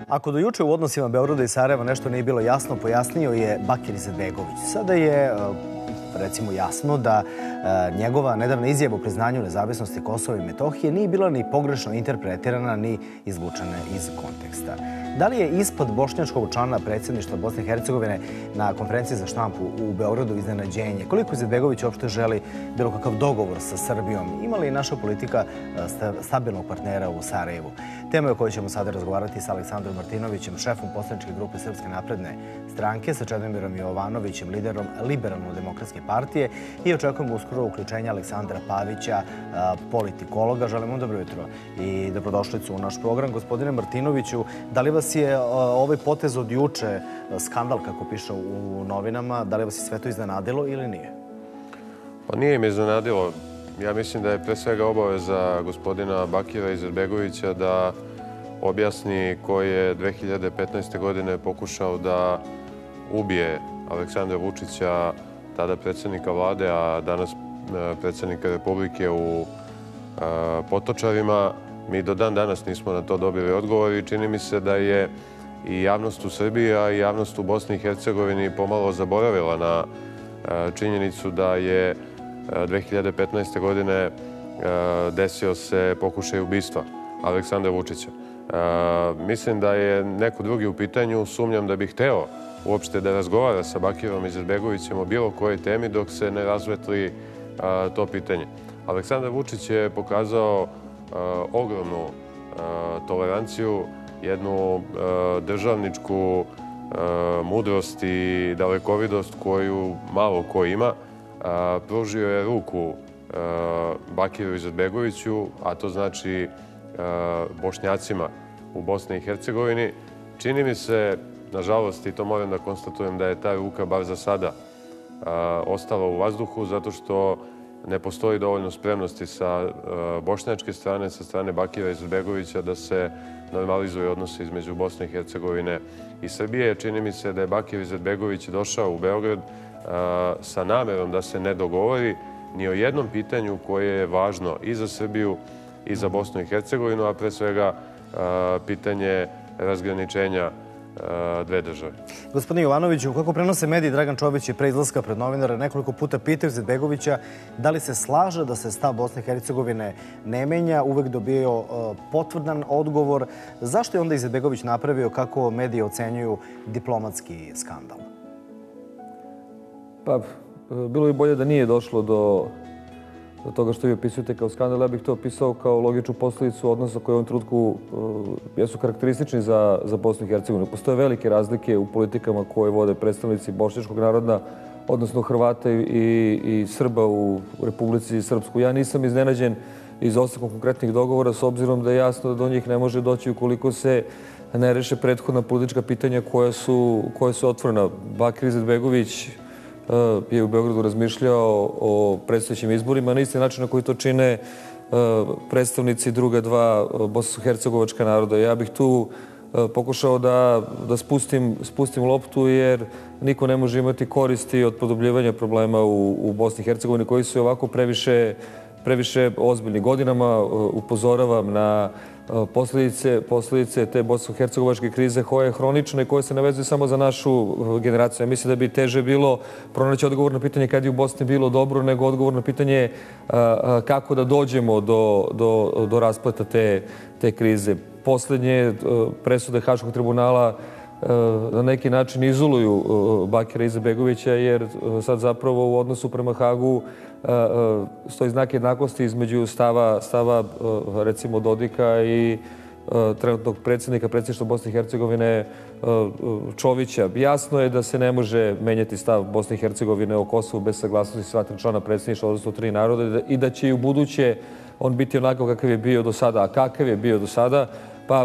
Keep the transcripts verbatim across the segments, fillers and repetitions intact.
Ako do juče u odnosima Beograda i Sarajeva nešto nije bilo jasno, pojasnio je Bakir Izetbegović. Sada je, recimo, jasno da njegova nedavna izjava o priznanju nezavisnosti Kosova i Metohije nije bila ni pogrešno interpretirana, ni izvučena iz konteksta. Da li je ispod bošnjačkog člana predsjedništva Bosne i Hercegovine na konferenciji za štampu u Beogradu iznenađenje? Koliko Izetbegović uopšte želi bilo kakav dogovor sa Srbijom? Ima li naša politika stabilnog partnera u Sarajevu? Tema o kojoj ćemo sada razgovarati sa Aleksandrom Martinovićem, šefom poslaničke grupe Srpske napredne stranke, sa Čedomirom Jovanovićem, liderom Liberalno-demokratske partije, i očekujemo uskoro uključenje Aleksandra Pavića, politikologa. Želimo dobro jutro i dobrodošlicu u naš program. Gospodine Martinoviću, da li vas je ovaj potez od juče, skandal kako piše u novinama, da li vas je sve to iznenadilo ili nije? Pa nije me iznenadilo. Ja mislim da je pre svega obaveza gospodina Bakira Izetbegovića da objasni ko je dve hiljade petnaeste. godine pokušao da ubije Aleksandra Vučića, tada predsjednika vlade, a danas predsjednika Republike u Potočarima. Mi do dan danas nismo na to dobili odgovor i čini mi se da je i javnost u Srbiji, a i javnost u Bosni i Hercegovini pomalo zaboravila na činjenicu da je dve hiljade petnaeste. godine desio se pokušaj ubistva Aleksandra Vučića. Mislim da je neko drugi u pitanju, sumnjam da bi hteo uopšte da razgovara sa Bakirom Izetbegovićem o bilo kojoj temi dok se ne razvetli to pitanje. Aleksandar Vučić je pokazao ogromnu toleranciju, jednu državničku mudrost i dalekovidost koju malo ko ima. Pružio je ruku Bakiru Izetbegoviću, a to znači Bošnjacima u Bosni i Hercegovini. Čini mi se, nažalost, i to moram da konstatujem, da je ta ruka, bar za sada, ostala u vazduhu, zato što ne postoji dovoljno spremnosti sa bošnjačke strane, sa strane Bakira Izetbegovića, da se normalizuju odnose između Bosne i Hercegovine i Srbije. Čini mi se da je Bakir Izetbegović došao u Beograd sa namerom da se ne dogovori ni o jednom pitanju koje je važno i za Srbiju i za Bosnu i Hercegovinu, a pre svega pitanje razgraničenja dve države. Gospodine Jovanoviću, kako prenose mediji, Dragan Čović je pre izlaska pred novinara nekoliko puta pitao Izetbegovića da li se slaže da se stav Bosne i Hercegovine ne menja, uvek dobio potvrdan odgovor. Zašto je onda Izetbegović napravio, kako mediji ocenjuju, diplomatski skandal? Pa, bilo bi bolje da nije došlo do do toga što vi opisujete kao skandal. Ja bih to opisao kao logičnu posledicu odnosa koje u ovom trenutku jesu karakteristični za, za Bosnu i Hercegovinu. Postoje velike razlike u politikama koje vode predstavnici bošnjačkog naroda, odnosno Hrvata i, i Srba u Republici Srpsku. Ja nisam iznenađen izostankom konkretnih dogovora, s obzirom da je jasno da do njih ne može doći ukoliko se ne reše prethodna politička pitanja koja su, koja su otvorena. Bakir Izetbegović je u Beogradu razmišljao o predstojećim izborima na isti način na koji to čine predstavnici druga dva bosansko-hercegovačka naroda. Ja bih tu pokušao da, da spustim, spustim loptu, jer niko ne može imati koristi od produbljivanja problema u, u Bosni i Hercegovini koji su ovako previše, previše ozbiljni. Godinama upozoravam na posljedice, posljedice te bosansko-hercegovačke krize koja je hronična i koja se navezuje samo za našu generaciju. Ja mislim da bi teže bilo pronaći odgovor na pitanje kad je u Bosni bilo dobro, nego odgovor na pitanje kako da dođemo do, do, do raspleta te, te krize. Posljednje presude Haškog tribunala na neki način izoluju Bakira Izetbegovića, jer sad zapravo u odnosu prema Hagu stoji znak jednakosti između stava, stava recimo Dodika i trenutnog predsjednika predsjedništva Bosne i Hercegovine Čovića. Jasno je da se ne može menjati stav Bosne i Hercegovine o Kosovu bez saglasnosti sva tri člana predsjedništva, odnosno tri naroda, i da će i u buduće on biti onako kakav je bio do sada. A kakav je bio do sada? Pa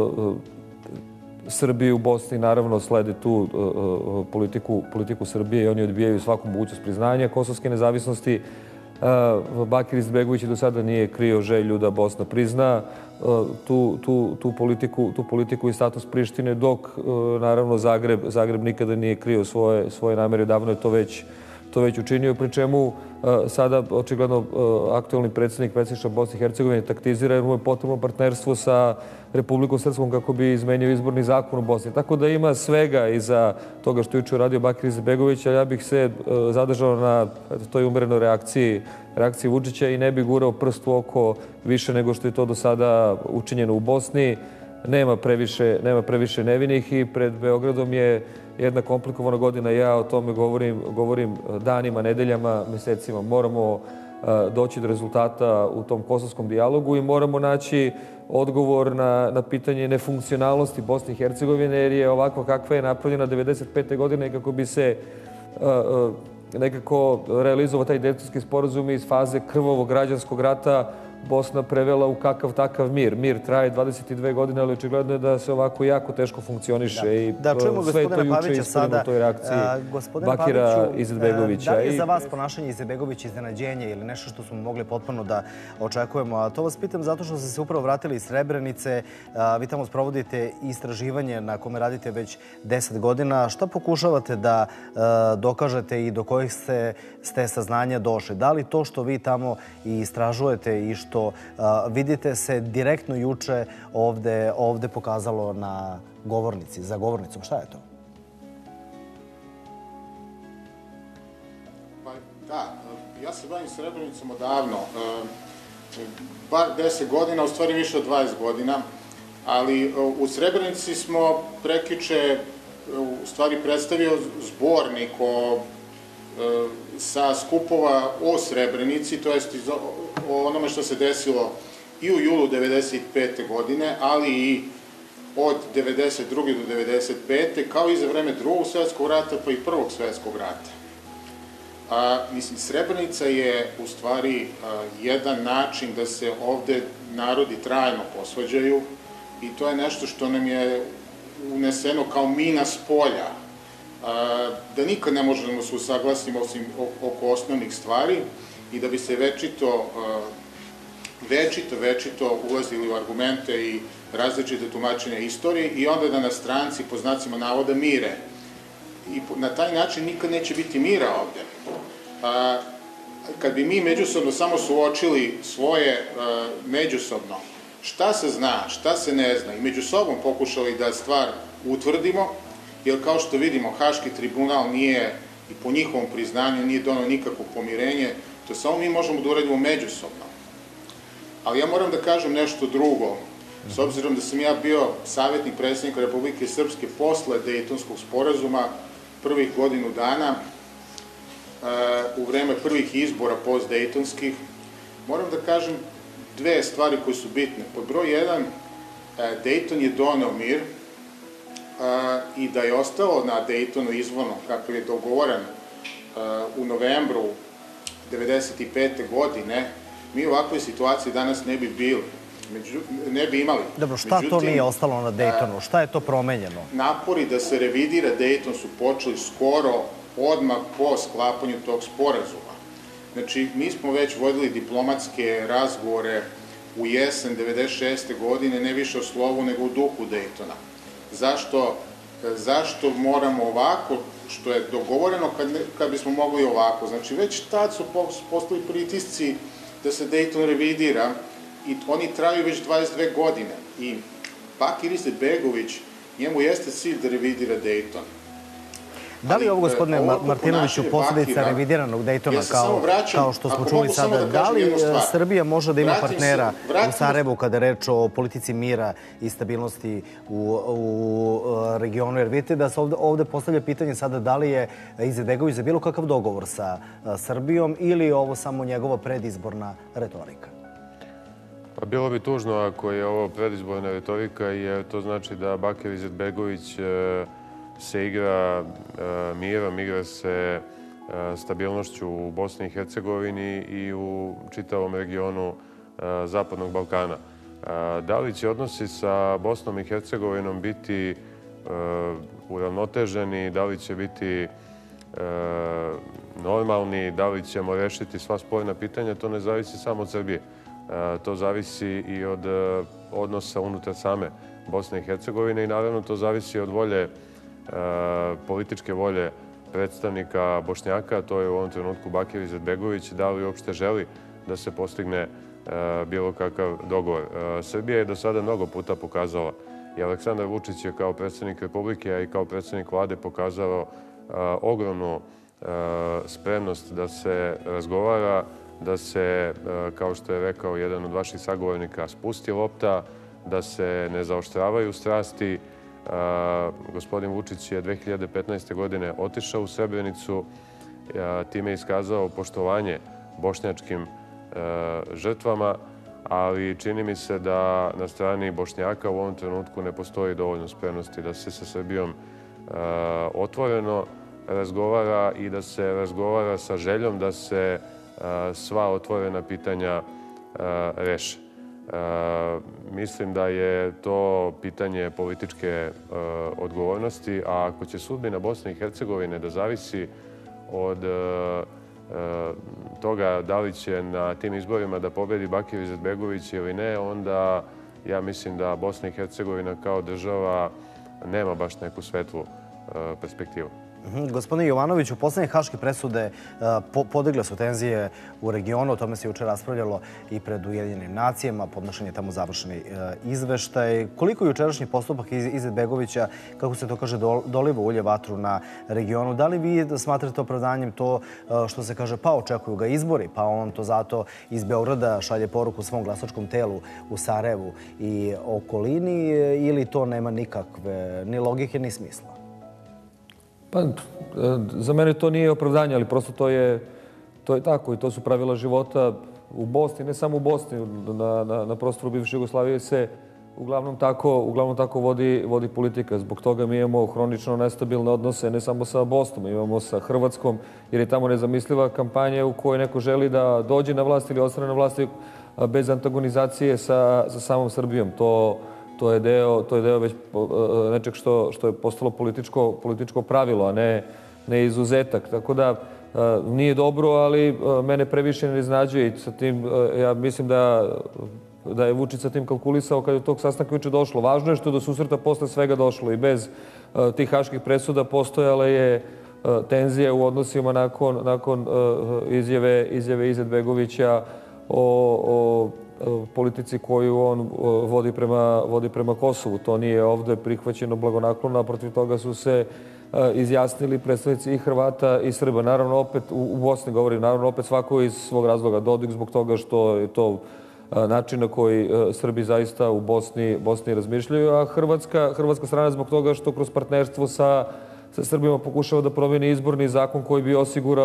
Srbiji u Bosni naravno slede tu politiku, politiku Srbije i oni odbijaju svaku mogućnost priznanja kosovske nezavisnosti. Bakir Izetbegović do sada nije krio želju da Bosna prizna tu, tu, tu, politiku, tu politiku i status Prištine, dok naravno Zagreb, Zagreb nikada nije krio svoje, svoje namere. Davno je to već to već učinio, pri čemu sada očigledno aktualni predsjednik predsjedništva Bosne i Hercegovine taktizira jer mu je potrebno partnerstvo sa Republikom Srpskom kako bi izmenio izborni zakon u Bosni. Tako da ima svega iza toga što je juče uradio Bakir Izetbegović, a ja bih se zadržao na toj umerenoj reakciji, reakciji Vučića i ne bih gurao prst u oko više nego što je to do sada učinjeno u Bosni. Nema previše, nema previše nevinih i pred Beogradom je jedna komplikovana godina. Ja o tome govorim, govorim danima, nedeljama, mesecima. Moramo doći do rezultata u tom kosovskom dijalogu i moramo naći odgovor na, na pitanje nefunkcionalnosti Bosne i Hercegovine, jer je ovako kakva je napravljena devedeset pete godine kako bi se uh, uh, nekako realizovao taj Dejtonski sporazum iz faze krvavog građanskog rata Bosna prevela u kakav takav mir. Mir traje dvadeset dve godine, ali očigledno je da se ovako jako teško funkcioniše i da, čujemo sve to gospodina juče Pavića ispadimo sada, u toj reakciji uh, Bakira Paviću, Izetbegovića. Da li je za vas ponašanje Izetbegovića iznenađenje ili nešto što smo mogli potpuno da očekujemo? A to vas pitam zato što ste se upravo vratili iz Srebrenice. Uh, vi tamo sprovodite istraživanje na kome radite već deset godina. Šta pokušavate da uh, dokažete i do kojih ste, ste saznanja došli? Da li to što vi tamo istražujete i što uh, vidite se direktno juče ovde, ovde pokazalo na govornici, za govornicom? Šta je to? Pa, da, ja se bavim Srebrenicom odavno. Bar deset godina, u stvari više od dvadeset godina. Ali u Srebrenici smo prekjuče u stvari predstavio zbornik o, sa skupova o Srebrenici, to jest o onome što se desilo i u julu devedeset pete godine, ali i od devedeset druge do devedeset pete kao i za vreme drugog svjetskog rata, pa i prvog svjetskog rata. A, mislim, Srebrenica je u stvari a, jedan način da se ovde narodi trajno posvađaju i to je nešto što nam je uneseno kao mina s polja. A, da nikad ne možemo da se usaglasimo osim oko osnovnih stvari i da bi se večito a, večito, večito ulazili u argumente i različite tumačenja istorije i onda da nas stranci po znacima navoda mire. I na taj način nikad neće biti mira ovde. A, kad bi mi međusobno samo suočili svoje a, međusobno, šta se zna, šta se ne zna i među sobom pokušali da stvar utvrdimo, jer kao što vidimo, Haški tribunal nije, i po njihovom priznanju, nije donao nikakvo pomirenje, to samo mi možemo da uradimo međusobno. Ali ja moram da kažem nešto drugo. S obzirom da sam ja bio savjetnik predsjednika Republike Srpske posle Dejtonskog sporazuma prvih godinu dana, u vreme prvih izbora post-dejtonskih, moram da kažem dve stvari koje su bitne. Pod broj jedan, Dejton je doneo mir i da je ostalo na Dejtonu izvorno, kakav je dogovoren u novembru devedeset pete godine, mi u ovakvoj situaciji danas ne bi bili, među, ne bi imali. Dobro, šta Međutim, to nije ostalo na Dejtonu? Šta je to promenjeno? Napori da se revidira Dejton su počeli skoro, odmah po sklapanju tog sporazuma. Znači, mi smo već vodili diplomatske razgovore u jesen devedeset šeste godine, ne više o slovu, nego u duhu Dejtona. Zašto, zašto moramo ovako, što je dogovoreno kad, kad bismo mogli ovako? Znači, već tad su postali pritisci da se Dejton revidira i oni traju već dvadeset dve godine. I Bakir Izetbegović, njemu jeste cilj da revidira Dejton. Da li je ovo, gospodine Martinoviću, posljedica revidiranog Dejtona, kao, kao što smo čuli sada? Da li Srbija može da ima partnera u Sarajevu kada je reč o politici mira i stabilnosti u, u regionu? Jer vidite da se ovde, ovde postavlja pitanje sada da li je Izetbegović za bilo kakav dogovor sa Srbijom ili je ovo samo njegova predizborna retorika? Pa bilo bi tužno ako je ovo predizborna retorika, jer to znači da Bakir Izetbegović se igra mirom, igra se stabilnošću u Bosni i Hercegovini i u čitavom regionu Zapadnog Balkana. Da li će odnosi sa Bosnom i Hercegovinom biti uravnoteženi, da li će biti normalni, da li ćemo rešiti sva sporna pitanja, to ne zavisi samo od Srbije. To zavisi i od odnosa unutar same Bosne i Hercegovine i naravno to zavisi od volje, političke volje predstavnika Bošnjaka, to je u ovom trenutku Bakir Izetbegović, da li uopšte želi da se postigne bilo kakav dogovor. Srbija je do sada mnogo puta pokazala i Aleksandar Vučić je kao predsjednik Republike, a i kao predsjednik vlade pokazao ogromnu spremnost da se razgovara, da se, kao što je rekao jedan od vaših sagovornika, spusti lopta, da se ne zaoštravaju strasti. Gospodin Vučić je dve hiljade petnaeste. godine otišao u Srebrenicu, time iskazao poštovanje bošnjačkim žrtvama, ali čini mi se da na strani Bošnjaka u ovom trenutku ne postoji dovoljno spremnosti da se sa Srbijom otvoreno razgovara i da se razgovara sa željom da se sva otvorena pitanja reše. Mislim da je to pitanje političke odgovornosti, a ako će sudbina Bosne i Hercegovine da zavisi od toga da li će na tim izborima da pobedi Bakir Izetbegović ili ne, onda ja mislim da Bosna i Hercegovina kao država nema baš neku svetlu perspektivu. Gospodine Jovanoviću, poslednje haške presude podigle su tenzije u regionu, o tome se juče raspravljalo i pred Ujedinjenim nacijama, podnošen je tamo završeni izveštaj. Koliko jučerašnji postupak Izetbegovića, kako se to kaže, doliva ulje vatru na regionu? Da li vi smatrate opravdanjem to što se kaže, pa očekuju ga izbori, pa on to zato iz Beograda šalje poruku svom glasačkom telu u Sarajevu i okolini, ili to nema nikakve ni logike ni smisla? Pa, za mene to nije opravdanje, ali prosto to je, to je tako i to su pravila života u Bosni, ne samo u Bosni, na, na, na prostoru bivše Jugoslavije se uglavnom tako, uglavnom tako vodi, vodi politika. Zbog toga mi imamo hronično nestabilne odnose ne samo sa Bosnom, imamo sa Hrvatskom, jer je tamo nezamisliva kampanja u kojoj neko želi da dođe na vlast ili ostane na vlasti bez antagonizacije sa, sa samom Srbijom. To To je deo, to je deo već nečeg što, što je postalo političko, političko pravilo, a ne, ne izuzetak. Tako da nije dobro, ali mene previše ne iznenađuje i sa tim, ja mislim da, da je Vučić sa tim kalkulisao kad je tog sastanka juče došlo. Važno je što do susreta posle svega došlo i bez tih haških presuda postojala je tenzija u odnosima nakon, nakon izjave, izjave Izetbegovića o, o politici koju on vodi prema, vodi prema Kosovu. To nije ovde prihvaćeno blagonaklono, a protiv toga su se izjasnili predstavnici i Hrvata i Srba. Naravno, opet u Bosni govorim, naravno, opet svako iz svog razloga. Dodik zbog toga što je to način na koji Srbi zaista u Bosni, Bosni razmišljaju, a Hrvatska, Hrvatska strana zbog toga što kroz partnerstvo sa, sa Srbima pokušava da promeni izborni zakon koji bi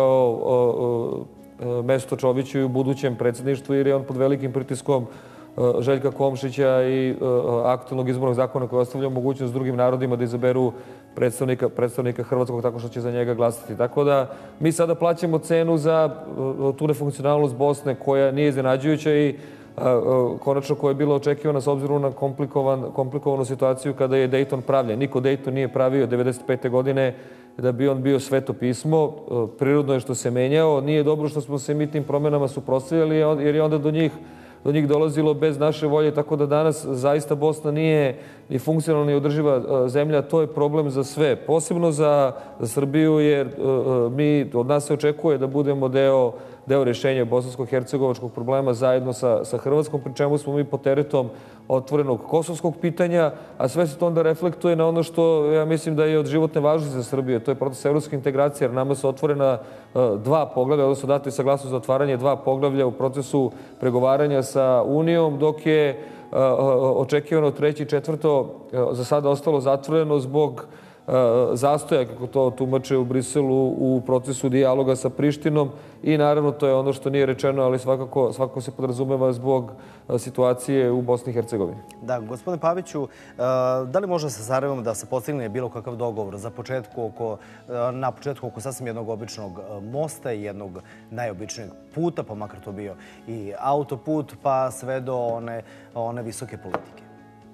osigurao mesto Čoviću i u budućem predsjedništvu, jer je on pod velikim pritiskom Željka Komšića i aktualnog izbornog zakona koji ostavlja mogućnost drugim narodima da izaberu predstavnika, predstavnika Hrvatskog tako što će za njega glasati. Tako da mi sada plaćamo cenu za tu nefunkcionalnost Bosne koja nije iznenađujuća i konačno koja je bila očekivana s obzirom na komplikovan, komplikovanu situaciju kada je Dejton pravljen. Niko Dejton nije pravio devedeset pete. godine da bi on bio sveto pismo. Prirodno je što se menjao. Nije dobro što smo se mi tim promenama suprotstavljali, jer je onda do njih, do njih dolazilo bez naše volje, tako da danas zaista Bosna nije ni funkcionalna ni održiva zemlja. To je problem za sve, posebno za, za Srbiju, jer mi, od nas se očekuje da budemo deo, deo rješenja bosansko-hercegovačkog problema zajedno sa, sa Hrvatskom, pri čemu smo mi pod teretom otvorenog kosovskog pitanja, a sve se to onda reflektuje na ono što ja mislim da je od životne važnosti za Srbiju. To je proces evropske integracije, jer nama su otvorena dva poglavlja, odnosno dati saglasnost za otvaranje dva poglavlja u procesu pregovaranja sa Unijom, dok je očekivano treće i četvrto za sada ostalo zatvoreno zbog zastoja, kako to tumače u Briselu, u procesu dijaloga sa Prištinom i naravno to je ono što nije rečeno, ali svakako, svakako se podrazumeva zbog situacije u Bosni i Hercegovini. Da, gospodine Paviću, da li može sa Sarajevom da se postigne bilo kakav dogovor za početku oko, na početku oko sasvim jednog običnog mosta i jednog najobičnijeg puta, pa makar to bio i autoput, pa sve do one, one visoke politike?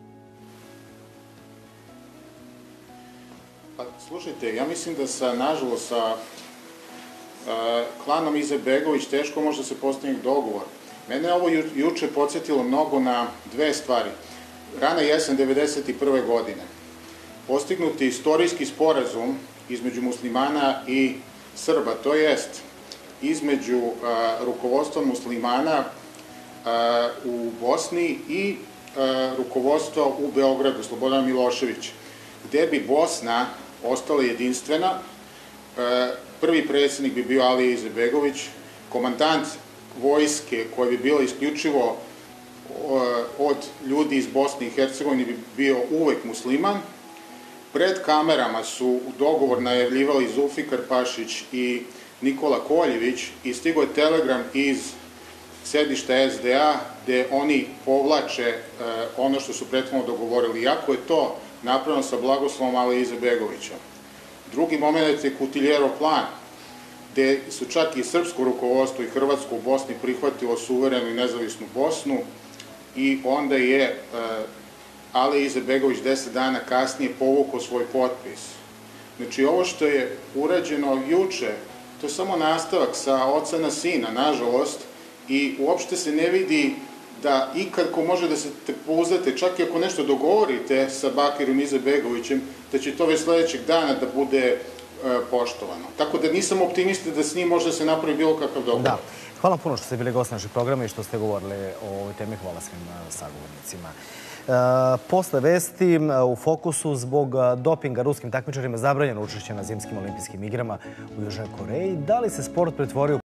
Pa, slušajte, ja mislim da sa, nažalost, sa a, klanom Izetbegović teško može se postići dogovor. Mene je ovo ju, juče podsjetilo mnogo na dve stvari. Rana jesen devedeset prve. godine. Postignuti istorijski sporazum između muslimana i Srba, to jest između rukovodstva muslimana u Bosni i rukovodstva u Beogradu, Slobodan Milošević, gde bi Bosna ostala jedinstvena. Prvi predsjednik bi bio Alija Izetbegović, komandant vojske koja bi bila isključivo od ljudi iz Bosne i Hercegovine bi bio uvek musliman. Pred kamerama su dogovor najavljivali Zulfikar Pašić i Nikola Koljević i stigo je telegram iz sedišta es de a gde oni povlače ono što su prethodno dogovorili, iako je to napravljeno sa blagoslovom Alije Izetbegovića. Drugi moment je Kutiljerov plan, gde su čak i srpsko rukovodstvo i hrvatsko u Bosni prihvatilo suverenu i nezavisnu Bosnu i onda je Alija Izetbegović deset dana kasnije povukao svoj potpis. Znači, ovo što je urađeno juče, to je samo nastavak sa oca na sina, nažalost, i uopšte se ne vidi da ikad ko može da se pouzdate, čak i ako nešto dogovorite sa Bakirom Izetbegovićem, da će to već sledećeg dana da bude poštovano. Tako da nisam optimista da s njim može da se napravi bilo kakav dogovor. Da. Hvala puno što ste bili gost našeg programa i što ste govorili o ovoj temi. Hvala svim sagovornicima. Posle vesti u fokusu zbog dopinga ruskim takmičarima zabranjeno učešće na zimskim olimpijskim igrama u Južnoj Koreji. Da li se sport pretvorio